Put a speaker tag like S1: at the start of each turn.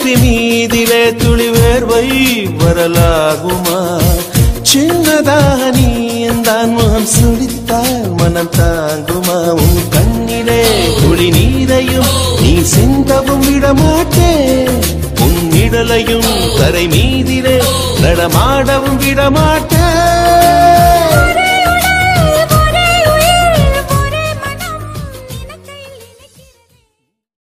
S1: நெற்றி மீதிலே துளி வேர்வை வரலாகுமா சின்னதாக நீ எந்தான் முகம் சுடித்தால் மனம் தாங்குமா உன் கண்ணிலே துளி நீரையும் நீ சிந்தவும் விடமாட்டேன் உன் நிழலையும் தரை மீதிலே நடமாடவும் விடமாட்டேன்